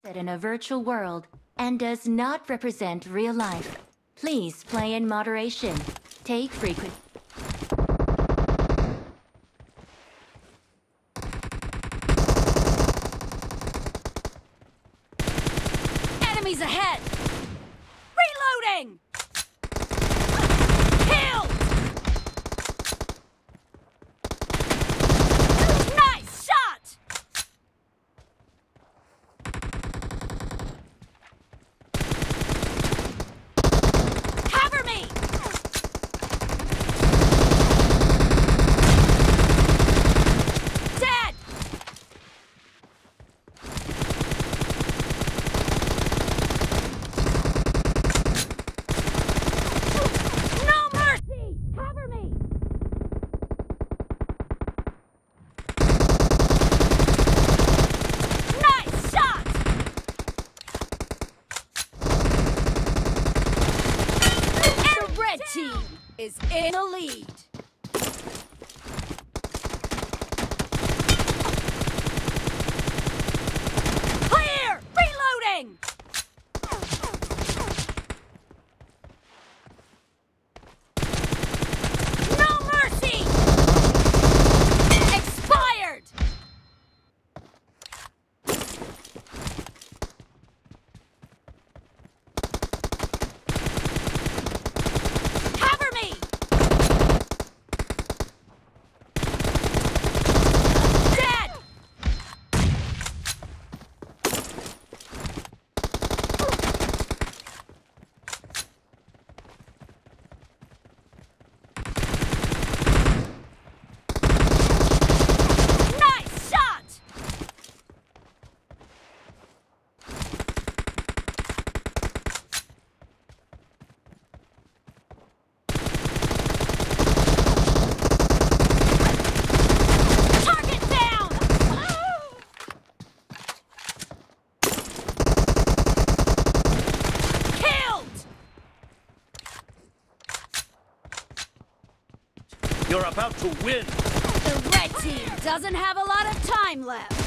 In a virtual world and does not represent real life. Please play in moderation. Take frequent. Enemies ahead! Reloading! Killed! Nice shot! Cover me! Dead! No mercy! Cover me! Nice shot! The red team is in the lead. Clear! Reloading! No mercy! Expired! Cover me! Dead! Nice shot! Target down! Killed! You're about to win! The red team doesn't have a lot of time left.